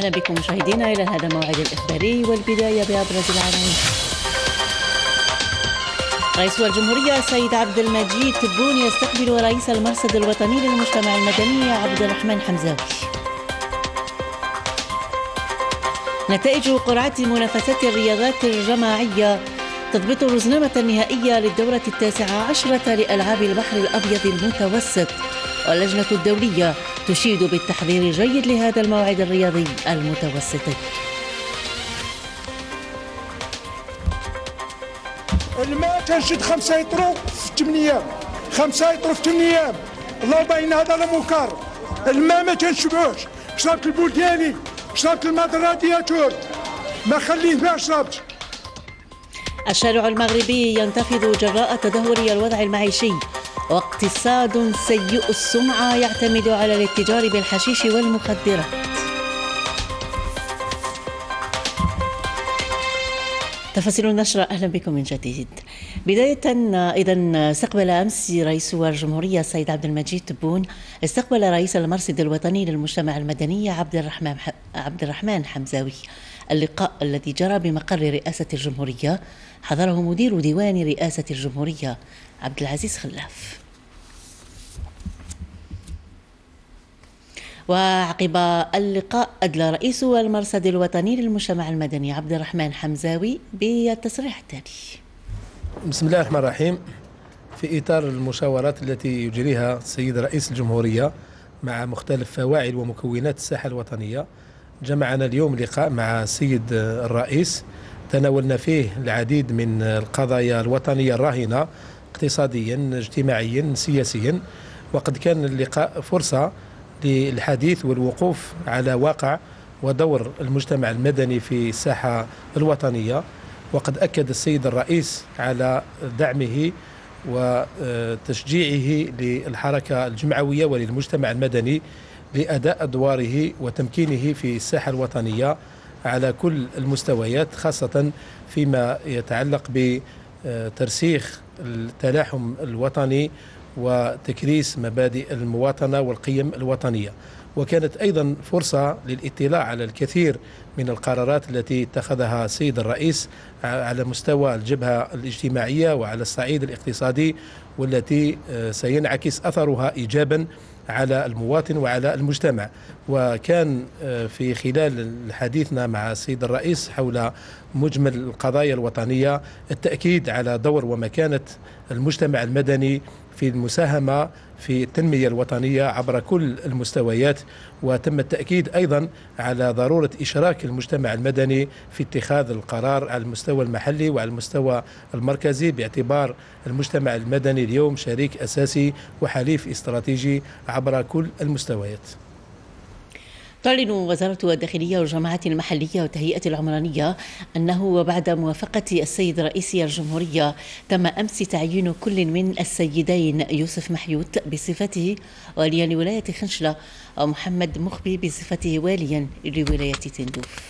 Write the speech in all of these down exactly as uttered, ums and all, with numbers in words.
أهلا بكم مشاهدينا إلى هذا الموعد الإخباري، والبداية بأبرز العناوين. رئيس الجمهورية السيد عبد المجيد تبون يستقبل رئيس المرصد الوطني للمجتمع المدني عبد الرحمن حمزاوي. نتائج قرعة منافسات الرياضات الجماعية تضبط الرزنامة النهائية للدورة التاسعة عشرة لألعاب البحر الأبيض المتوسط، واللجنة الدولية تشيد بالتحضير الجيد لهذا الموعد الرياضي المتوسطي. الماء تنشد خمسة يطرو في ثمانية أيام، خمسة يطرو في ثمانية أيام، الله باين هذا المنكر. الماء ما تنشبوش، شربت البول ديالي، شربت الماء الرادياتور، ما خليه ما شربت. الشارع المغربي ينتفض جراء تدهور الوضع المعيشي، واقتصاد سيء السمعة يعتمد على الاتجار بالحشيش والمخدرات. تفاصيل النشرة، أهلا بكم من جديد. بداية إذا استقبل أمس رئيس الجمهورية السيد عبد المجيد تبون استقبل رئيس المرصد الوطني للمجتمع المدني عبد الرحمن عبد الرحمن حمزاوي. اللقاء الذي جرى بمقر رئاسة الجمهورية حضره مدير ديوان رئاسة الجمهورية عبد العزيز خلاف. وعقب اللقاء أدلى رئيس المرصد الوطني للمجتمع المدني عبد الرحمن حمزاوي بالتصريح التالي. بسم الله الرحمن الرحيم. في إطار المشاورات التي يجريها السيد رئيس الجمهورية مع مختلف فواعل ومكونات الساحة الوطنية، جمعنا اليوم لقاء مع السيد الرئيس تناولنا فيه العديد من القضايا الوطنية الراهنة اقتصاديا اجتماعيا سياسيا، وقد كان اللقاء فرصة للحديث والوقوف على واقع ودور المجتمع المدني في الساحة الوطنية. وقد أكد السيد الرئيس على دعمه وتشجيعه للحركة الجمعوية وللمجتمع المدني لأداء أدواره وتمكينه في الساحة الوطنية على كل المستويات، خاصة فيما يتعلق بترسيخ التلاحم الوطني وتكريس مبادئ المواطنة والقيم الوطنية. وكانت أيضا فرصة للاطلاع على الكثير من القرارات التي اتخذها السيد الرئيس على مستوى الجبهة الاجتماعية وعلى الصعيد الاقتصادي، والتي سينعكس أثرها إيجابا على المواطن وعلى المجتمع. وكان في خلال حديثنا مع السيد الرئيس حول مجمل القضايا الوطنية التأكيد على دور ومكانة المجتمع المدني في المساهمة في التنمية الوطنية عبر كل المستويات، وتم التأكيد أيضا على ضرورة إشراك المجتمع المدني في اتخاذ القرار على المستوى المحلي وعلى المستوى المركزي، باعتبار المجتمع المدني اليوم شريك أساسي وحليف استراتيجي عبر كل المستويات. تعلن وزارة الداخلية والجماعات المحلية والتهيئة العمرانية أنه بعد موافقة السيد رئيس الجمهورية تم أمس تعيين كل من السيدين يوسف محيوت بصفته واليا لولاية خنشلة ومحمد مخبي بصفته واليا لولاية تندوف.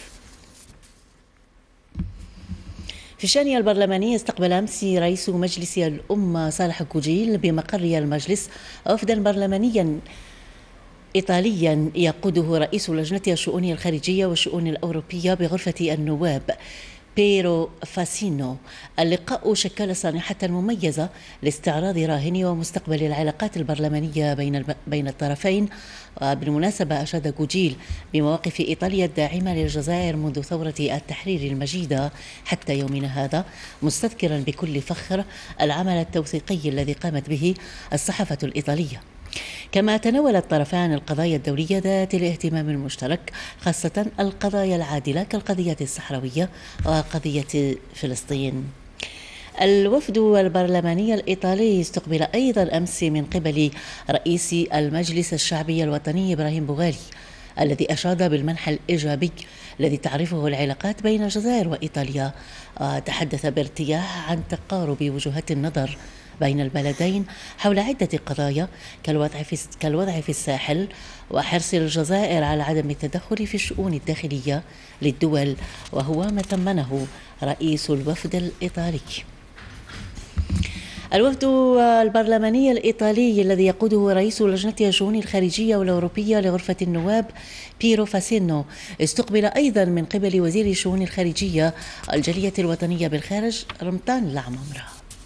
في الشأن البرلماني استقبل أمس رئيس مجلس الأمة صالح كوجيل بمقر المجلس وفدا برلمانيا إيطاليا يقوده رئيس لجنة الشؤون الخارجية والشؤون الأوروبية بغرفة النواب بيرو فاسينو. اللقاء شكل صانحة مميزة لاستعراض راهن ومستقبل العلاقات البرلمانية بين بين الطرفين. وبالمناسبة أشاد كوجيل بمواقف إيطاليا الداعمة للجزائر منذ ثورة التحرير المجيدة حتى يومنا هذا، مستذكرا بكل فخر العمل التوثيقي الذي قامت به الصحافة الإيطالية. كما تناول الطرفان القضايا الدولية ذات الاهتمام المشترك، خاصة القضايا العادلة كالقضية الصحراوية وقضية فلسطين. الوفد البرلماني الإيطالي استقبل أيضا أمس من قبل رئيس المجلس الشعبي الوطني إبراهيم بوغالي، الذي أشاد بالمنح الإيجابي الذي تعرفه العلاقات بين الجزائر وإيطاليا، وتحدث بارتياح عن تقارب وجهات النظر بين البلدين حول عدة قضايا كالوضع في كالوضع في الساحل وحرص الجزائر على عدم التدخل في الشؤون الداخلية للدول، وهو ما ثمنه رئيس الوفد الإيطالي. الوفد البرلماني الإيطالي الذي يقوده رئيس لجنة الشؤون الخارجية والأوروبية لغرفة النواب بيرو فاسينو استقبل أيضا من قبل وزير الشؤون الخارجية الجالية الوطنية بالخارج رمضان العمامرة.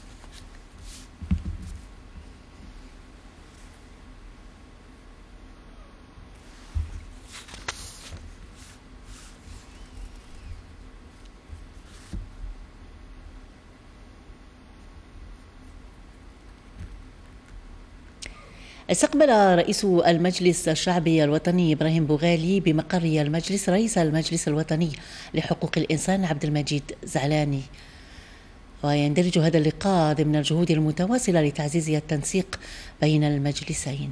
استقبل رئيس المجلس الشعبي الوطني إبراهيم بوغالي بمقر المجلس رئيس المجلس الوطني لحقوق الإنسان عبد المجيد زعلاني. ويندرج هذا اللقاء ضمن الجهود المتواصلة لتعزيز التنسيق بين المجلسين.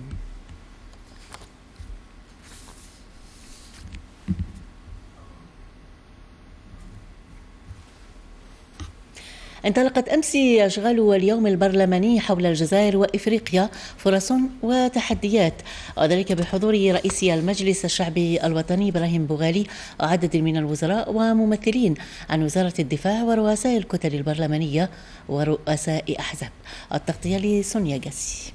انطلقت أمس أشغال اليوم البرلماني حول الجزائر وإفريقيا فرص وتحديات، وذلك بحضور رئيس المجلس الشعبي الوطني إبراهيم بوغالي وعدد من الوزراء وممثلين عن وزارة الدفاع ورؤساء الكتل البرلمانية ورؤساء أحزاب. التغطية لسونيا قاسي.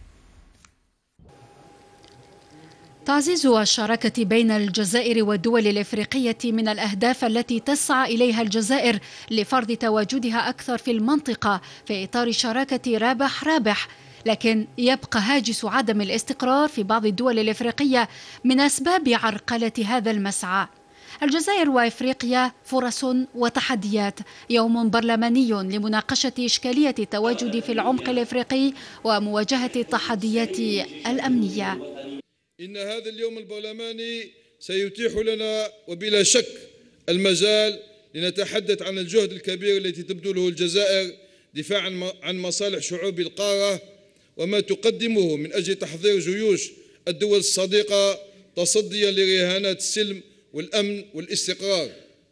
تعزيز الشراكة بين الجزائر والدول الإفريقية من الأهداف التي تسعى إليها الجزائر لفرض تواجدها أكثر في المنطقة في إطار شراكة رابح رابح، لكن يبقى هاجس عدم الاستقرار في بعض الدول الإفريقية من أسباب عرقلة هذا المسعى. الجزائر وإفريقيا فرص وتحديات، يوم برلماني لمناقشة إشكالية التواجد في العمق الإفريقي ومواجهة التحديات الأمنية. إن هذا اليوم البرلماني سيتيح لنا وبلا شك المجال لنتحدث عن الجهد الكبير التي تبذله الجزائر دفاعا عن مصالح شعوب القارة وما تقدمه من أجل تحضير جيوش الدول الصديقة تصديا لرهانات السلم والأمن والاستقرار.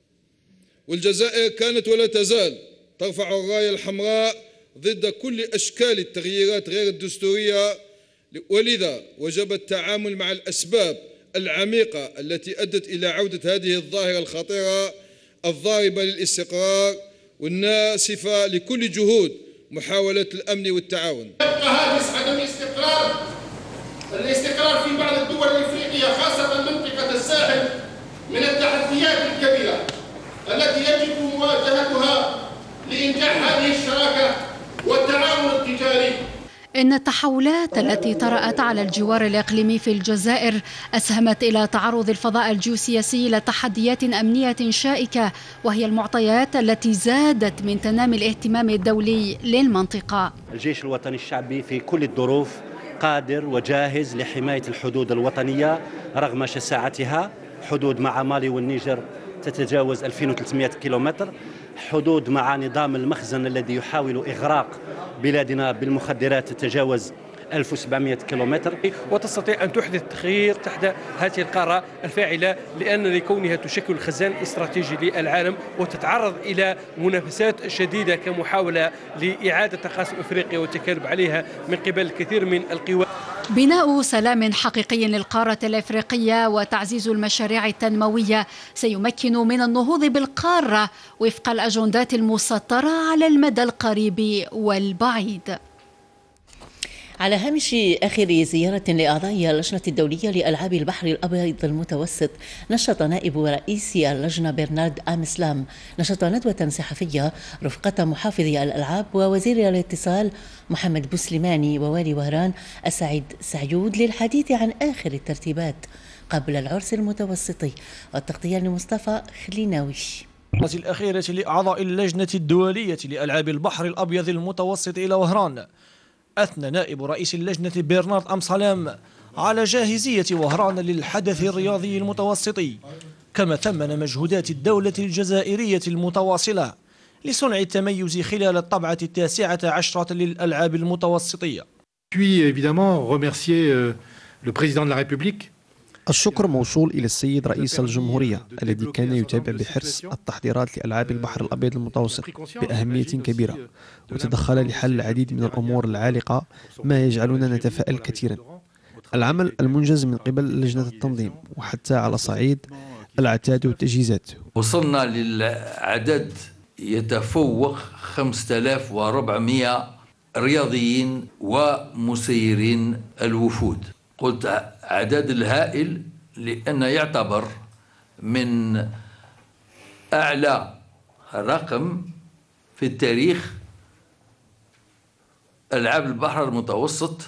والجزائر كانت ولا تزال ترفع الراية الحمراء ضد كل أشكال التغييرات غير الدستورية، ولذا وجب التعامل مع الأسباب العميقة التي أدت إلى عودة هذه الظاهرة الخطيرة الضاربة للاستقرار والناسفة لكل جهود محاولة الأمن والتعاون. يبقى هاجس عدم الاستقرار الاستقرار في بعض الدول الإفريقية خاصة منطقة الساحل من التحديات الكبيرة التي يجب مواجهتها لإنجاح هذه الشراكة والتعاون التجاري. إن التحولات التي طرأت على الجوار الإقليمي في الجزائر أسهمت إلى تعرض الفضاء الجيوسياسي إلى تحديات أمنية شائكة، وهي المعطيات التي زادت من تنامي الاهتمام الدولي للمنطقة. الجيش الوطني الشعبي في كل الظروف قادر وجاهز لحماية الحدود الوطنية رغم شساعتها. حدود مع مالي والنيجر تتجاوز ألفين وثلاثمئة كيلومتر، حدود مع نظام المخزن الذي يحاول إغراق بلادنا بالمخدرات تتجاوز ألف وسبعمئة كيلومتر، وتستطيع أن تحدث تغيير تحت هذه القارة الفاعلة، لأن لكونها تشكل خزان استراتيجي للعالم وتتعرض إلى منافسات شديدة كمحاولة لإعادة تقاسم أفريقيا والتكالب عليها من قبل الكثير من القوى. بناء سلام حقيقي للقارة الإفريقية وتعزيز المشاريع التنموية سيمكن من النهوض بالقارة وفق الأجندات المسطرة على المدى القريب والبعيد. على هامش آخر زيارة لأعضاء اللجنة الدولية لألعاب البحر الأبيض المتوسط، نشط نائب رئيس اللجنة برنارد آمسلام نشط ندوة صحفية رفقة محافظي الألعاب ووزير الاتصال محمد بوسليماني ووالي وهران السعيد سعيود للحديث عن آخر الترتيبات قبل العرس المتوسطي. والتغطية لمصطفى خليناوي. الأخيرة لأعضاء اللجنة الدولية لألعاب البحر الأبيض المتوسط إلى وهران، أثنى نائب رئيس اللجنة برنارد آمسلام على جاهزية وهران للحدث الرياضي المتوسطي، كما ثمن مجهودات الدولة الجزائرية المتواصلة لصنع التميز خلال الطبعة التاسعة عشرة للألعاب المتوسطية. الشكر موصول إلى السيد رئيس الجمهورية الذي كان يتابع بحرص التحضيرات لألعاب البحر الأبيض المتوسط بأهمية كبيرة، وتدخل لحل العديد من الأمور العالقة ما يجعلنا نتفائل كثيرا. العمل المنجز من قبل لجنة التنظيم وحتى على صعيد العتاد والتجهيزات. وصلنا للعدد يتفوق خمسة آلاف وأربعمئة الرياضيين ومسيرين الوفود. قلت عدد الهائل لأن يعتبر من أعلى رقم في التاريخ ألعاب البحر المتوسط،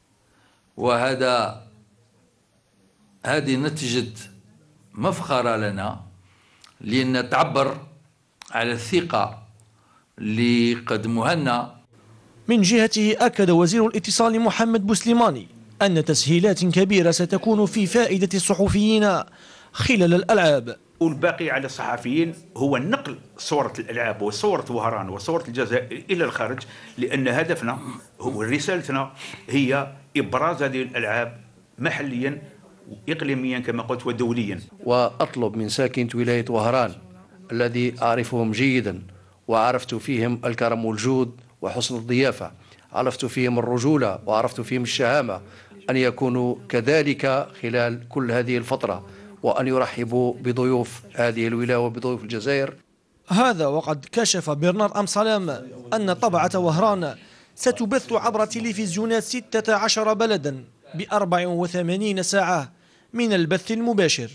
وهذا هذه نتيجة مفخرة لنا، لأن تعبر على الثقة اللي قدموها لنا. من جهته أكد وزير الاتصال محمد بوسليماني أن تسهيلات كبيرة ستكون في فائدة الصحفيين خلال الألعاب. والباقي على الصحفيين هو نقل صورة الألعاب وصورة وهران وصورة الجزائر إلى الخارج، لأن هدفنا هو رسالتنا هي إبراز هذه الألعاب محليا وإقليميا كما قلت ودوليا. وأطلب من ساكنة ولاية وهران الذي أعرفهم جيدا وعرفت فيهم الكرم والجود وحسن الضيافة، عرفت فيهم الرجولة وعرفت فيهم الشهامة، أن يكونوا كذلك خلال كل هذه الفترة، وأن يرحبوا بضيوف هذه الولاية وبضيوف الجزائر. هذا وقد كشف برنارد أمسلام أن طبعة وهران ستبث عبر تلفزيونات ستة عشر بلدا بأربع وثمانين ساعة من البث المباشر.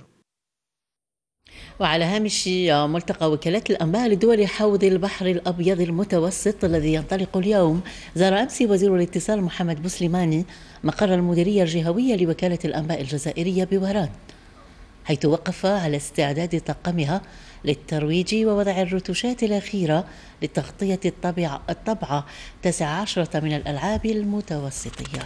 وعلى هامش ملتقى وكالات الأنباء لدول حوض البحر الأبيض المتوسط الذي ينطلق اليوم، زار أمس وزير الاتصال محمد بوسليماني مقر المديرية الجهوية لوكالة الأنباء الجزائرية بوهران، حيث وقف على استعداد طاقمها للترويج ووضع الرتوشات الأخيرة لتغطية الطبعة الطبعة التاسعة عشرة من الألعاب المتوسطية.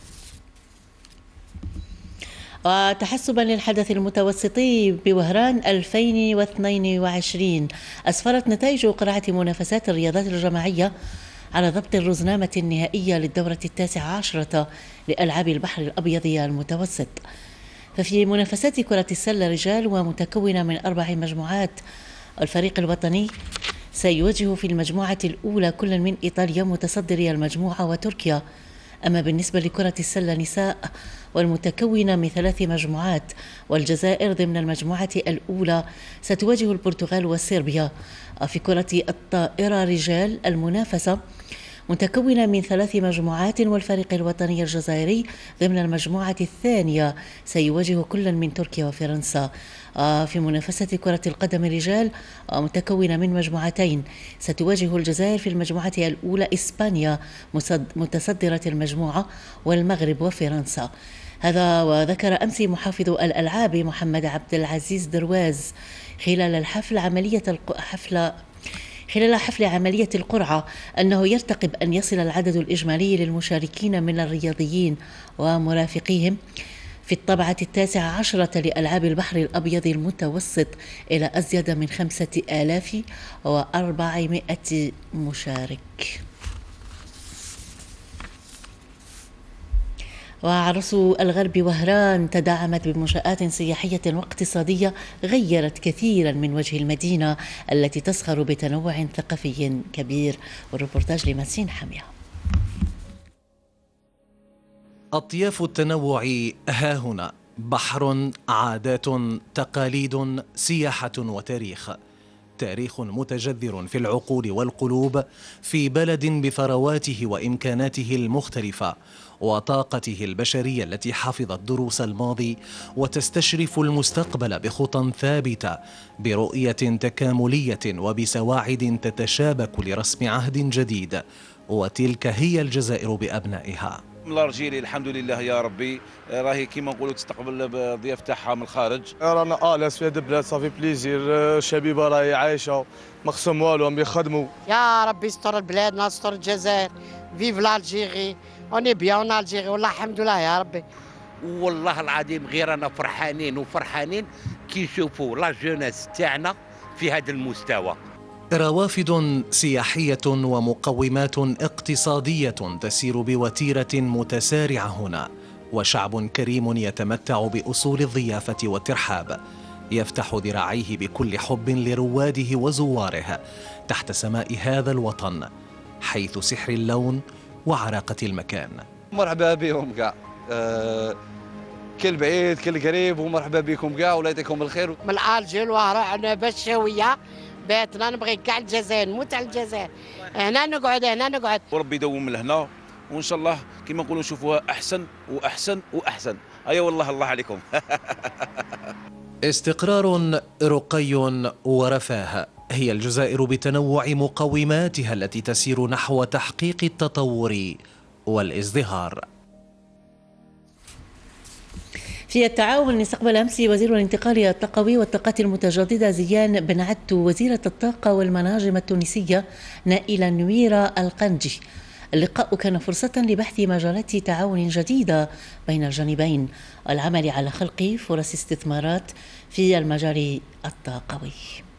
وتحسبا للحدث المتوسطي بوهران ألفين واثنين وعشرين، أسفرت نتائج قرعة منافسات الرياضات الجماعية على ضبط الرزنامة النهائية للدورة التاسعة عشرة لألعاب البحر الأبيض المتوسط. ففي منافسات كرة السلة رجال ومتكونة من أربع مجموعات، الفريق الوطني سيواجه في المجموعة الأولى كل من إيطاليا متصدري المجموعة وتركيا. أما بالنسبة لكرة السلة نساء والمتكونة من ثلاث مجموعات، والجزائر ضمن المجموعة الأولى ستواجه البرتغال وصربيا. في كرة الطائرة رجال المنافسة متكونة من ثلاث مجموعات، والفريق الوطني الجزائري ضمن المجموعة الثانية سيواجه كل من تركيا وفرنسا. في منافسة كرة القدم رجال متكونة من مجموعتين، ستواجه الجزائر في المجموعة الأولى إسبانيا متصدرة المجموعة والمغرب وفرنسا. هذا وذكر أمس محافظ الألعاب محمد عبد العزيز درواز خلال الحفل عملية حفل خلال حفل عملية القرعة أنه يرتقب أن يصل العدد الإجمالي للمشاركين من الرياضيين ومرافقيهم في الطبعة التاسعة عشرة لألعاب البحر الأبيض المتوسط إلى أزيد من خمسة آلاف وأربعمائة مشارك. وعرس الغرب وهران تدعمت بمنشآت سياحية واقتصادية غيرت كثيرا من وجه المدينة التي تزخر بتنوع ثقافي كبير. والريبورتاج لمسين حمية. أطياف التنوع ها هنا، بحر، عادات، تقاليد، سياحة وتاريخ. تاريخ متجذر في العقول والقلوب في بلد بثرواته وإمكاناته المختلفة وطاقته البشرية التي حفظت دروس الماضي وتستشرف المستقبل بخطى ثابتة برؤية تكاملية وبسواعد تتشابك لرسم عهد جديد، وتلك هي الجزائر بأبنائها. الارجيلي الحمد لله يا ربي، راهي كيما نقولوا تستقبل الضياف تاعها من الخارج. رانا الاس في هذا البلاد صافي بليزير، الشبيبه راهي عايشه مقسم والو هم يخدموا. يا ربي يستر بلادنا يستر الجزائر، فيف لالجيري، اوني بيان الجيري والله الحمد لله يا ربي. والله العظيم غير انا فرحانين وفرحانين كي نشوفوا لا جونيس تاعنا في هذا المستوى. روافد سياحية ومقومات اقتصادية تسير بوتيرة متسارعة هنا، وشعب كريم يتمتع بأصول الضيافة والترحاب، يفتح ذراعيه بكل حب لرواده وزواره تحت سماء هذا الوطن، حيث سحر اللون وعراقة المكان. مرحبا بهم كاع، أه كل بعيد كل قريب، ومرحبا بكم كاع ولا يعطيكم الخير. من الجيل وهران بشويه بيتنا نبغي كاع الجزائر، نموت على الجزائر، هنا نقعد هنا نقعد. وربي يدوم لهنا، وان شاء الله كما نقولوا نشوفوها احسن واحسن واحسن. اي والله الله عليكم. استقرار، رقي ورفاه، هي الجزائر بتنوع مقوماتها التي تسير نحو تحقيق التطور والازدهار. في التعاون استقبل أمس وزير الانتقال الطاقوي والطاقات المتجددة زيان بن عدو وزيرة الطاقة والمناجم التونسية نائلة نويرة القنجي. اللقاء كان فرصة لبحث مجالات تعاون جديدة بين الجانبين والعمل على خلق فرص استثمارات في المجال الطاقوي.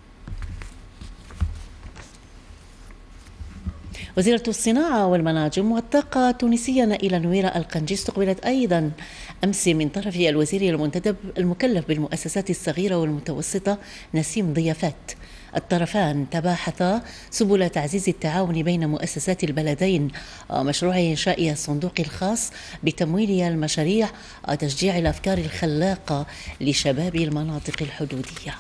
وزيرة الصناعة والمناجم والطاقة التونسية نائلة نويرة القنجي استقبلت أيضا أمس من طرف الوزير المنتدب المكلف بالمؤسسات الصغيرة والمتوسطة نسيم ضيافات. الطرفان تباحثا سبل تعزيز التعاون بين مؤسسات البلدين ومشروع إنشاء الصندوق الخاص بتمويل المشاريع وتشجيع الأفكار الخلاقة لشباب المناطق الحدودية.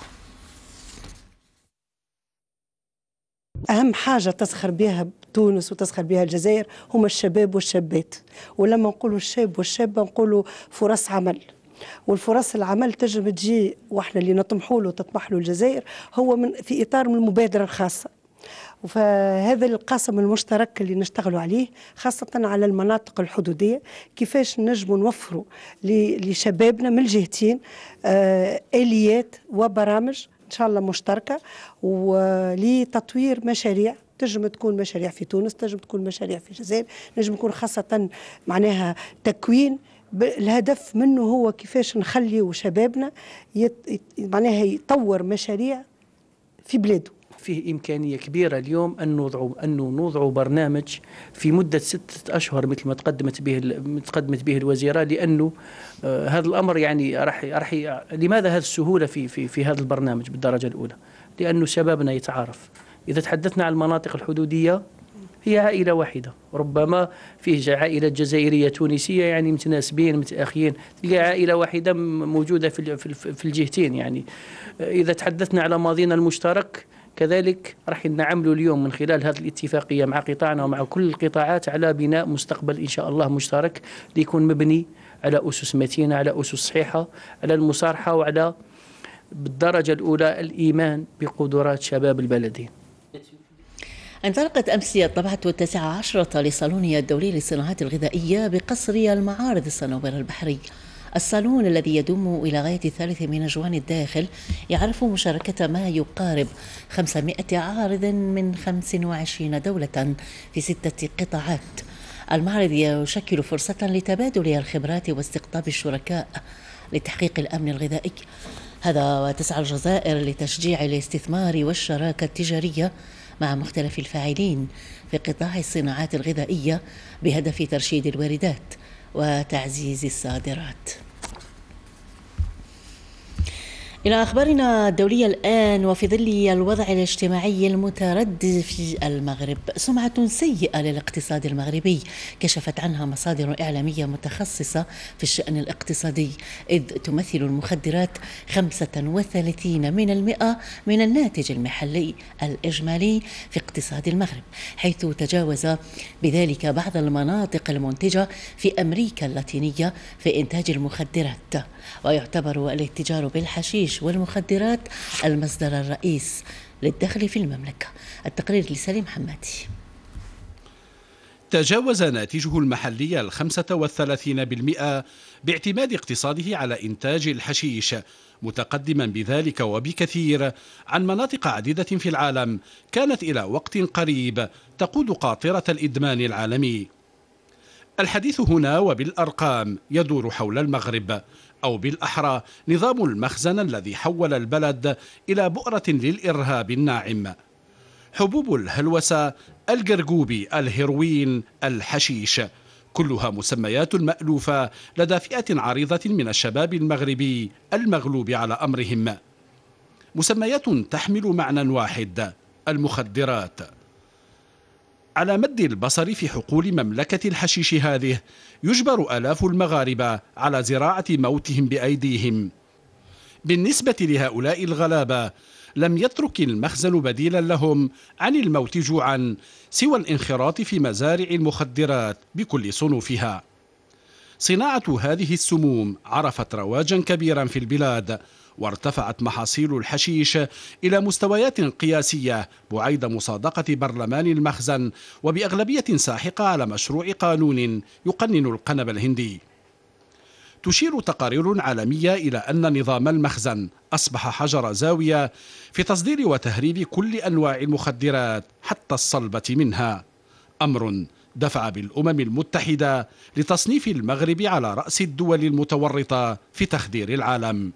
أهم حاجة تسخر بها تونس وتسخر بها الجزائر هما الشباب والشابات، ولما نقولوا الشاب والشابة نقولوا فرص عمل، والفرص العمل تجم تجي واحنا اللي نطمحوا له تطمح له الجزائر هو من في إطار من المبادرة الخاصة. فهذا القاسم المشترك اللي نشتغلوا عليه خاصة على المناطق الحدودية، كيفاش نجموا نوفروا لشبابنا من الجهتين آليات وبرامج إن شاء الله مشتركة ولتطوير مشاريع، تنجم تكون مشاريع في تونس، تنجم تكون مشاريع في الجزائر، نجم يكون خاصة معناها تكوين. الهدف منه هو كيفاش نخليوا شبابنا يت... معناها يطور مشاريع في بلاده. فيه إمكانية كبيرة اليوم أن نوضعوا أنه نوضعوا برنامج في مدة ستة أشهر مثل ما تقدمت به تقدمت به الوزيرة، لأنه آه هذا الأمر يعني راح راح لماذا هذه السهولة في في في هذا البرنامج بالدرجة الأولى؟ لأنه شبابنا يتعارف. إذا تحدثنا عن المناطق الحدودية هي عائلة واحدة، ربما فيه عائلة جزائرية تونسية يعني متناسبين متأخيين، تلقى عائلة واحدة موجودة في في الجهتين. يعني إذا تحدثنا على ماضينا المشترك كذلك راح نعملوا اليوم من خلال هذه الاتفاقية مع قطاعنا ومع كل القطاعات على بناء مستقبل إن شاء الله مشترك ليكون مبني على أسس متينة، على أسس صحيحة، على المصارحة وعلى بالدرجة الأولى الإيمان بقدرات شباب البلدين. انطلقت أمس الطبعة التاسعة عشرة لصالون الدولي للصناعات الغذائية بقصر المعارض الصنوبر البحري. الصالون الذي يدوم إلى غاية الثالث من جوان الداخل يعرف مشاركة ما يقارب خمسمائة عارض من خمس وعشرين دولة في ستة قطاعات. المعرض يشكل فرصة لتبادل الخبرات واستقطاب الشركاء لتحقيق الأمن الغذائي. هذا وتسعى الجزائر لتشجيع الاستثمار والشراكة التجارية مع مختلف الفاعلين في قطاع الصناعات الغذائية بهدف ترشيد الواردات وتعزيز الصادرات. إلى أخبارنا الدولية الآن. وفي ظل الوضع الاجتماعي المتردد في المغرب، سمعة سيئة للاقتصاد المغربي كشفت عنها مصادر إعلامية متخصصة في الشأن الاقتصادي، إذ تمثل المخدرات خمسة وثلاثين من المئة من الناتج المحلي الإجمالي في اقتصاد المغرب، حيث تجاوز بذلك بعض المناطق المنتجة في أمريكا اللاتينية في إنتاج المخدرات. ويعتبر الاتجار بالحشيش والمخدرات المصدر الرئيس للدخل في المملكة. التقرير لسليم حمادي. تجاوز ناتجه المحلي الخمسة والثلاثين بالمئة باعتماد اقتصاده على إنتاج الحشيش، متقدما بذلك وبكثير عن مناطق عديدة في العالم كانت إلى وقت قريب تقود قاطرة الإدمان العالمي. الحديث هنا وبالأرقام يدور حول المغرب، أو بالأحرى نظام المخزن الذي حول البلد إلى بؤرة للإرهاب الناعم. حبوب الهلوسة، الجرجوبي، الهيروين، الحشيش، كلها مسميات مألوفة لدى فئة عريضة من الشباب المغربي المغلوب على أمرهم. مسميات تحمل معنى واحد: المخدرات. على مد البصر في حقول مملكة الحشيش هذه يجبر آلاف المغاربة على زراعة موتهم بأيديهم. بالنسبة لهؤلاء الغلابة لم يترك المخزن بديلا لهم عن الموت جوعا سوى الانخراط في مزارع المخدرات بكل صنوفها. صناعة هذه السموم عرفت رواجا كبيرا في البلاد، وارتفعت محاصيل الحشيش إلى مستويات قياسية بعيد مصادقة برلمان المخزن، وبأغلبية ساحقة على مشروع قانون يقنن القنب الهندي. تشير تقارير عالمية إلى أن نظام المخزن أصبح حجر زاوية في تصدير وتهريب كل أنواع المخدرات حتى الصلبة منها، أمر دفع بالأمم المتحدة لتصنيف المغرب على رأس الدول المتورطة في تخدير العالم.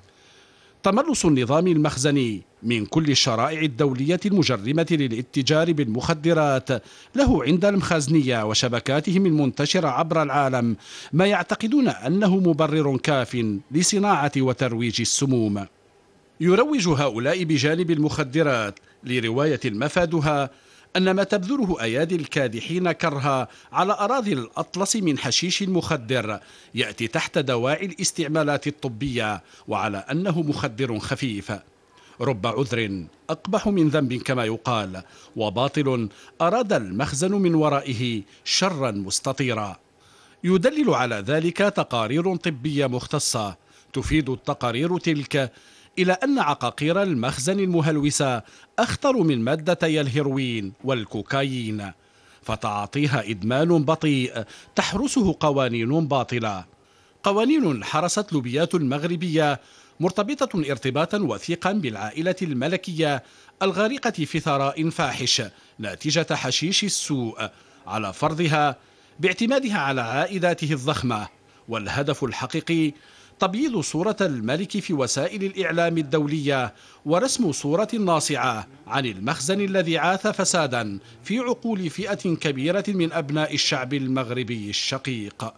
تملص النظام المخزني من كل الشرائع الدولية المجرمة للاتجار بالمخدرات له عند المخازنية وشبكاتهم المنتشرة عبر العالم ما يعتقدون أنه مبرر كاف لصناعة وترويج السموم. يروج هؤلاء بجانب المخدرات لرواية مفادها أن ما تبذله أيادي الكادحين كرها على أراضي الأطلس من حشيش مخدر يأتي تحت دواعي الاستعمالات الطبية، وعلى أنه مخدر خفيف. رب عذر أقبح من ذنب كما يقال، وباطل أراد المخزن من ورائه شرا مستطيرا. يدلل على ذلك تقارير طبية مختصة. تفيد التقارير تلك إلى أن عقاقير المخزن المهلوسة أخطر من مادتي الهيروين والكوكايين، فتعاطيها إدمان بطيء تحرسه قوانين باطلة، قوانين حرست لوبيات مغربية مرتبطة ارتباطا وثيقا بالعائلة الملكية الغارقة في ثراء فاحش ناتجة حشيش السوء على فرضها باعتمادها على عائداته الضخمة، والهدف الحقيقي تبييض صورة الملك في وسائل الإعلام الدولية ورسم صورة ناصعة عن المخزن الذي عاث فسادا في عقول فئة كبيرة من أبناء الشعب المغربي الشقيق.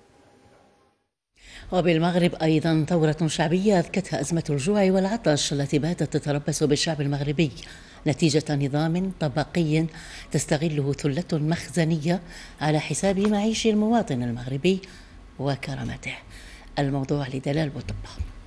وبالمغرب أيضا ثورة شعبية أذكتها أزمة الجوع والعطش التي باتت تتربص بالشعب المغربي نتيجة نظام طبقي تستغله ثلة مخزنية على حساب معيش المواطن المغربي وكرامته. الموضوع لدلال بوطبة.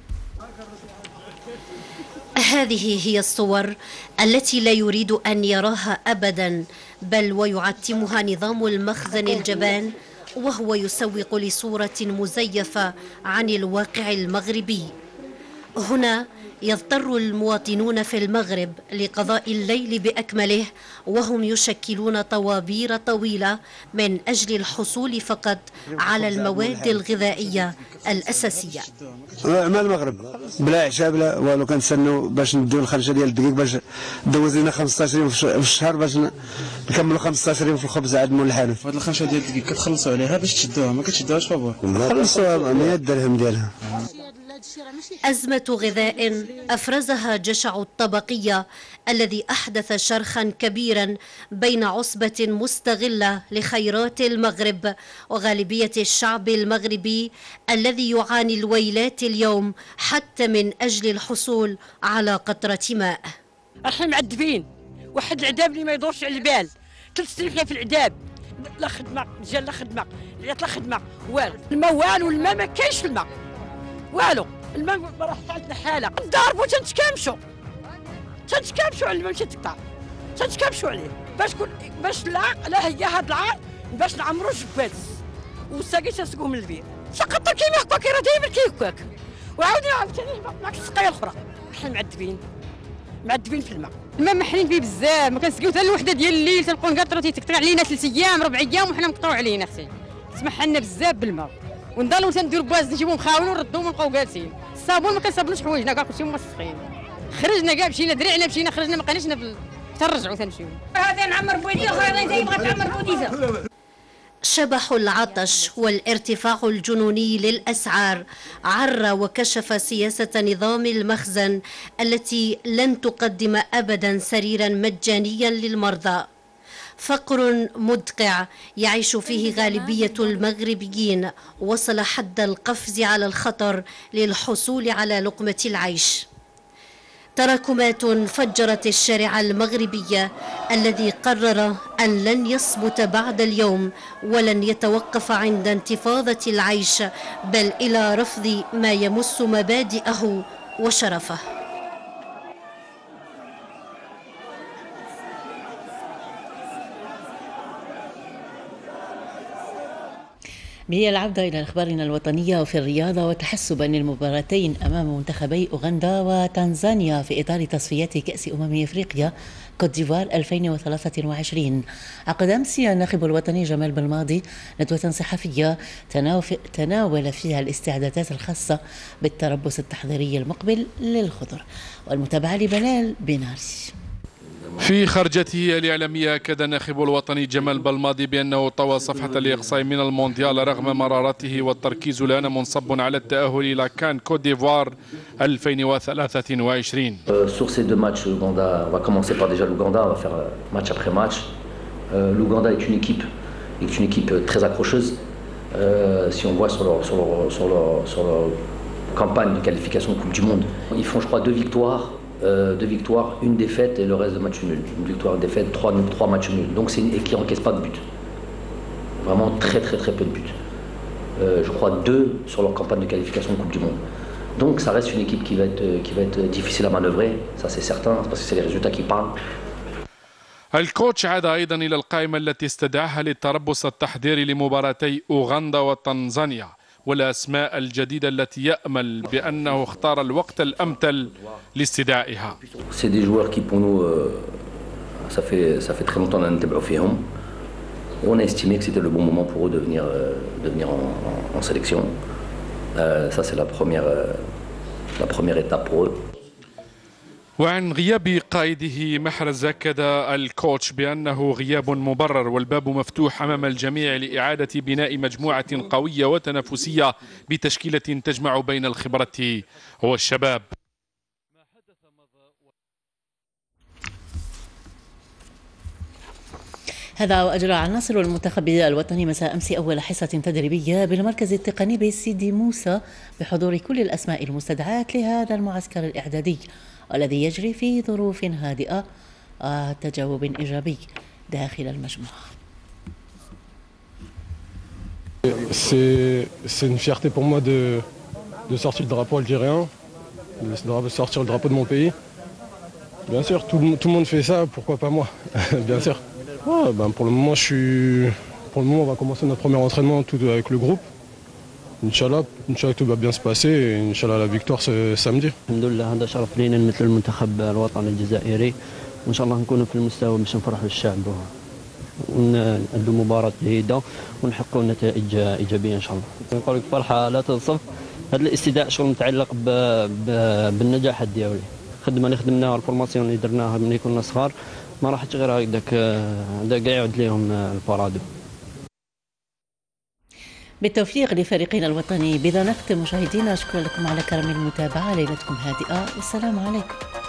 هذه هي الصور التي لا يريد أن يراها أبدا، بل ويعتمها نظام المخزن الجبان، وهو يسوق لصورة مزيفة عن الواقع المغربي. هنا يضطر المواطنون في المغرب لقضاء الليل بأكمله وهم يشكلون طوابير طويلة من أجل الحصول فقط على المواد الغذائية الأساسية. ما المغرب بلا عشاء بلا والو، كنتسناو باش نديو الخرجه ديال الدقيق باش دوز لنا خمسطاش يوم في الشهر باش نكملوا خمسطاش يوم في الخبز عاد مول الحانوت. هاد الخرجه ديال الدقيق كتخلصوا عليها باش تشدوها، ما كتشدوهاش فابور، خلصوا مية درهم ديالها. أزمة غذاء أفرزها جشع الطبقية الذي أحدث شرخا كبيرا بين عصبة مستغلة لخيرات المغرب وغالبية الشعب المغربي الذي يعاني الويلات اليوم حتى من أجل الحصول على قطرة ماء. احنا معذبين، واحد العذاب اللي ما يدورش على البال، ثلاث سنين في العذاب، لا خدمة رجال لا خدمة، العيال لا خدمة، والو الماء والو، الماء ما كاينش الماء والو، الماء راه عندنا حاله نضربوا تنتكامشوا تنتكامشوا على الماء ماشي تقطع، تنتكامشوا عليه باش كل باش لا لا هي هاد العار باش نعمروا الجبات والساقي تنسقوه من البير، سقط كيما هكا كي راه دايما كيهكاك، وعاودي عاوتاني معك السقايه الاخرى. حنا معذبين معذبين في الماء، الماء محرين فيه بزاف، ما كنسقيو حتى الوحده ديال الليل، تنبقاو نقطروا تيتقطع علينا ثلاث ايام ربع ايام وحنا مقطعوا علينا اختي، سمح لنا بزاف بالماء، ونضلوا تنديروا باز نجيبوا مخاون ونردوهم ونبقاو جالسين. الصابون ما كنصابونوش حوايجنا كاع كلشي موسخين، خرجنا كاع مشينا درعنا مشينا خرجنا ما لقيناش في تنرجعوا تنمشيو. هذا نعمر بوديزا وهذا انت يبغى تعمر بوديزا. شبح العطش والارتفاع الجنوني للأسعار عرى وكشف سياسة نظام المخزن التي لن تقدم أبدا سريرا مجانيا للمرضى. فقر مدقع يعيش فيه غالبية المغربيين وصل حد القفز على الخطر للحصول على لقمة العيش. تراكمات فجرت الشارع المغربي الذي قرر أن لن يصمت بعد اليوم ولن يتوقف عند انتفاضة العيش، بل إلى رفض ما يمس مبادئه وشرفه. هي العودة إلى أخبارنا الوطنية وفي الرياضة. وتحسبا للمباراتين أمام منتخبي أوغندا وتنزانيا في إطار تصفيات كأس أمم إفريقيا كوت ديفوار ألفين وثلاثة وعشرين، عقد أمس الناخب الوطني جمال بلماضي ندوة صحفية تناول فيها الاستعدادات الخاصة بالتربص التحضيري المقبل للخضر. والمتابعة لبلال بناري. في خرجته الإعلامية أكد الناخب الوطني جمال بلماضي بأنه طوى صفحة الإقصاء من المونديال رغم مرارته، والتركيز الآن منصب على التأهل إلى كان كوت ديفوار ألفين وثلاثة وعشرين. Sur ces deux matchs, l'Ouganda, on va commencer par déjà l'Ouganda, on va faire match après match. L'Ouganda est une équipe, est une équipe très accrocheuse. Si on voit sur leur, sur leur, sur leur, sur leur campagne de qualification de Coupe du Monde, ils font je crois deux victoires. Euh, deux victoires, une défaite et le reste de matchs nuls. Une victoire, une défaite, trois, trois matchs nuls. Donc c'est une, et qui n'encaisse pas de but. Vraiment très très très peu de buts. Euh, je crois deux sur leur campagne de qualification de Coupe du Monde. Donc ça reste une équipe qui va être, qui va être difficile à manœuvrer, ça c'est certain, parce que c'est les résultats qui parlent. الكوتش عاد أيضا إلى القائمة التي استدعاها للتربص التحضيري لمباراتي أوغندا وتنزانيا والأسماء الجديدة التي يأمل بأنه اختار الوقت الأمثل لاستدعائها. C'est des joueurs qui pour nous ça fait ça fait très longtemps qu'on نتبعوا فيهم. On a estimé que c'était le bon moment pour eux de venir de venir en, en, en sélection. Euh, ça c'est la première la première étape pour eux. وعن غياب قائده محرز أكد الكوتش بأنه غياب مبرر والباب مفتوح أمام الجميع لإعادة بناء مجموعة قوية وتنافسية بتشكيلة تجمع بين الخبرة والشباب. هذا وأجرى عناصر المنتخب الوطني مساء أمس أول حصة تدريبية بالمركز التقني بسيدي موسى بحضور كل الأسماء المستدعاة لهذا المعسكر الإعدادي والذي يجري في ظروف هادئة وتجاوب إيجابي داخل المجموعة. C'est une fierté pour moi de, de sortir le drapeau algérien, de sortir le drapeau de mon pays. Bien sûr, tout, tout le monde fait ça, pourquoi pas moi? Bien sûr. Ouais, ben pour le moment, je suis, pour le moment, on va commencer notre premier entraînement tout avec le groupe. Inch'Allah, Inch'Allah tout va bien se passer et Inch'Allah la victoire ce samedi. الحمد لله هذا شرف لينا نمثل المنتخب الوطني الجزائري وإن شاء الله نكونوا في المستوى باش نفرحوا الشعب ونأدوا مباراة جيدة ونحققوا نتائج إيجابية إن شاء الله. نقول لك فرحة لا توصف. هذا الاستدعاء شغل متعلق ب... ب... بالنجاح ديالي. الخدمة اللي خدمناها الفورماسيون اللي درناها ملي كنا صغار ما راحتش غير هكذاك هذا كاع يعود لهم البارادو. بالتوفيق لفريقنا الوطني. بذا نختم مشاهدينا، شكرا لكم على كرم المتابعة، ليلتكم هادئة والسلام عليكم.